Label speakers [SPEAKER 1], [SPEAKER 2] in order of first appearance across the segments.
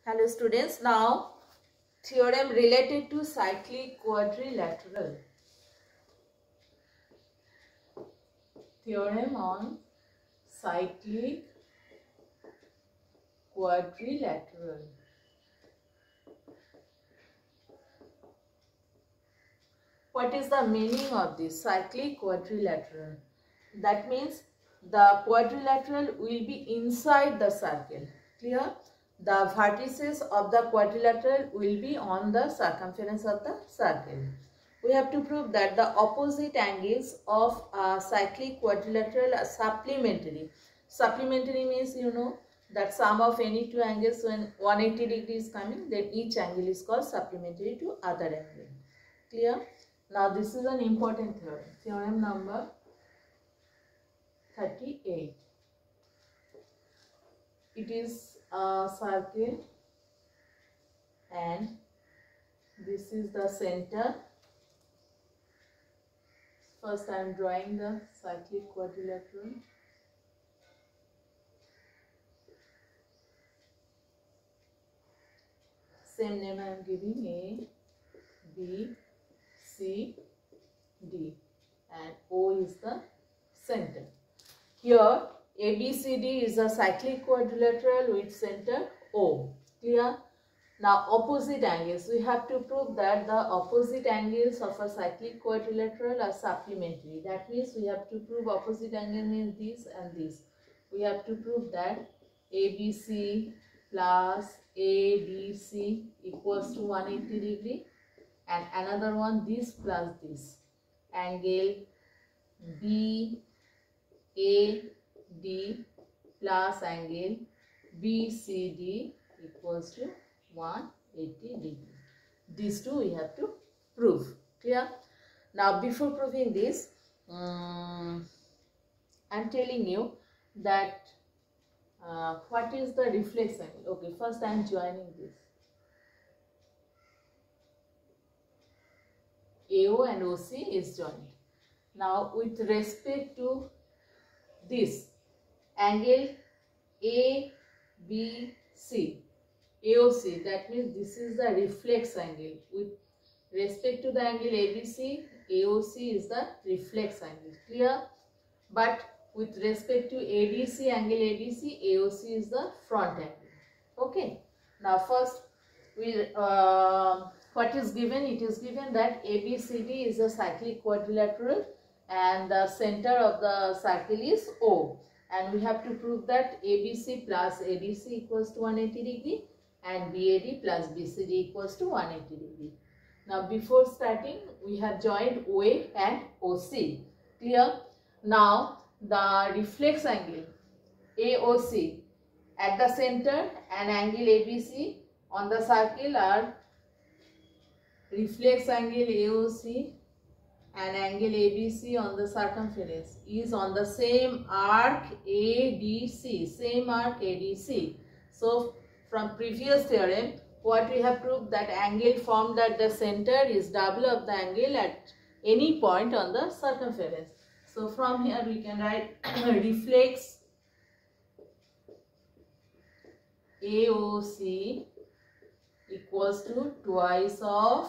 [SPEAKER 1] Hello students, now theorem related to cyclic quadrilateral. Theorem on cyclic quadrilateral. What is the meaning of this cyclic quadrilateral? That means the quadrilateral will be inside the circle. Clear? The vertices of the quadrilateral will be on the circumference of the circle. We have to prove that the opposite angles of a cyclic quadrilateral are supplementary. Supplementary means you know that sum of any two angles when 180 degrees is coming, then each angle is called supplementary to other angle. Clear? Now this is an important theorem. Theorem number 38. It is a circle and this is the center. First I am drawing the cyclic quadrilateral. Same name I am giving: A, B, C, D, and O is the center. Here ABCD is a cyclic quadrilateral with center O. Clear? Now opposite angles. We have to prove that the opposite angles of a cyclic quadrilateral are supplementary. That means we have to prove opposite angle means this and this. We have to prove that ABC plus ADC equals to 180 degree, and another one this plus this. Angle BAD plus angle BCD equals to 180 degree. These two we have to prove. Clear? Now before proving this, I am telling you that what is the reflex angle. Okay, first I am joining this. AO and OC is joined. Now with respect to this angle ABC, AOC, that means this is the reflex angle. With respect to the angle ABC, AOC is the reflex angle. Clear? But with respect to ADC, angle ADC, AOC is the front angle. Okay. Now first we what is given? It is given that ABCD is a cyclic quadrilateral and the center of the circle is O. And we have to prove that ABC plus ADC equals to 180 degree and BAD plus BCD equals to 180 degree. Now before starting we have joined OA and OC. Clear? Now the reflex angle AOC at the center and angle ABC on the circle are reflex angle AOC and angle ABC on the circumference is on the same arc ADC, same arc ADC. So from previous theorem, what we have proved that angle formed at the center is double of the angle at any point on the circumference. So from here we can write reflex AOC equals to twice of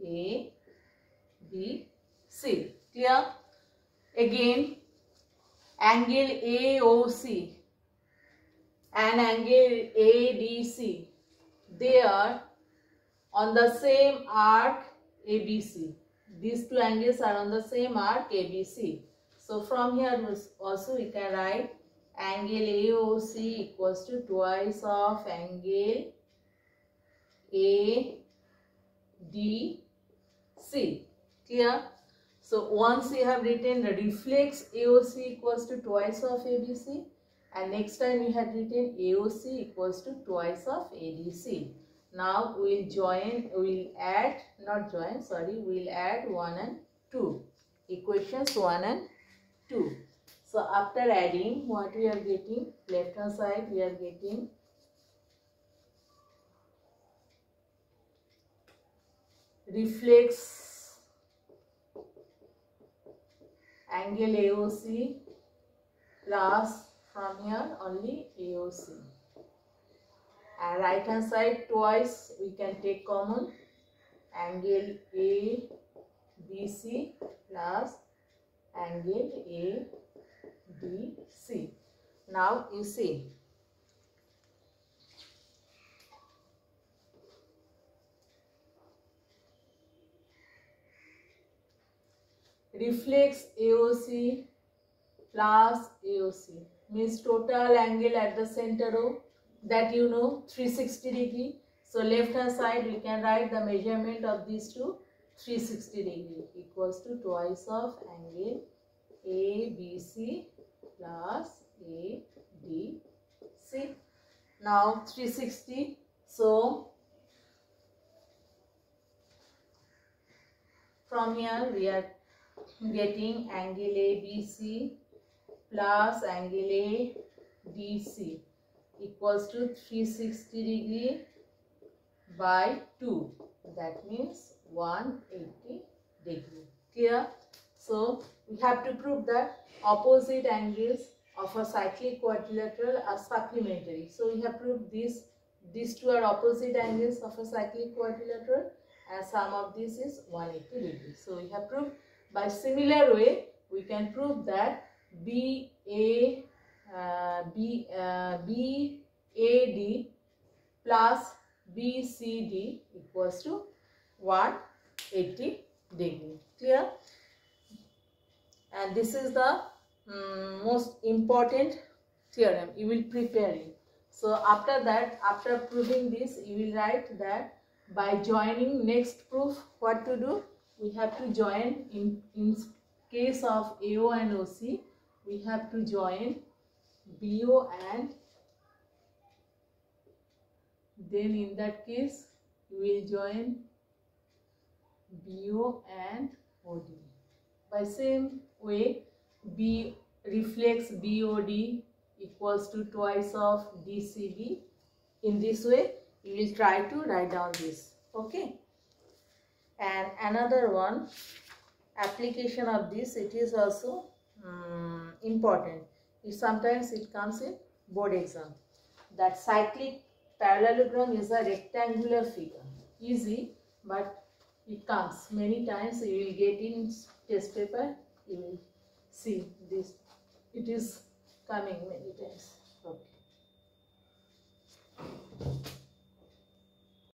[SPEAKER 1] ABC. Clear? Again, angle AOC and angle ADC, they are on the same arc ABC. These two angles are on the same arc ABC. So from here also we can write angle AOC equals to twice of angle ADC. Clear? So once we have written the reflex AOC equals to twice of ABC, and next time we had written AOC equals to twice of ADC. Now we'll join, we'll add 1 and 2. Equations 1 and 2. So after adding, what we are getting? Left hand side we are getting reflex angle AOC plus from here only AOC and right hand side twice we can take common, angle ABC plus angle ADC. Now you see, reflex AOC plus AOC means total angle at the center O, that you know, 360 degree. So left hand side we can write the measurement of these two, 360 degree equals to twice of angle ABC plus ADC. Now 360, so from here we are getting angle ABC plus angle ADC equals to 360 degree by 2, that means 180 degree. Clear? So we have to prove that opposite angles of a cyclic quadrilateral are supplementary. So we have proved these two are opposite angles of a cyclic quadrilateral and sum of this is 180 degree. So we have proved. By similar way we can prove that BAD plus BCD equals to 180 degree. Clear? And this is the most important theorem. You will prepare it. So after that, after proving this, you will write that by joining next proof, what to do? We have to join in case of AO and OC, we have to join BO and then in that case you will join BO and OD. By same way, B reflex BOD equals to twice of DCB. In this way you will try to write down this. Okay. And another one, application of this, it is also important. Sometimes it comes in board exam. That cyclic parallelogram is a rectangular figure. Easy, but it comes many times. You will get in test paper. You will see this. It is coming many times. Okay.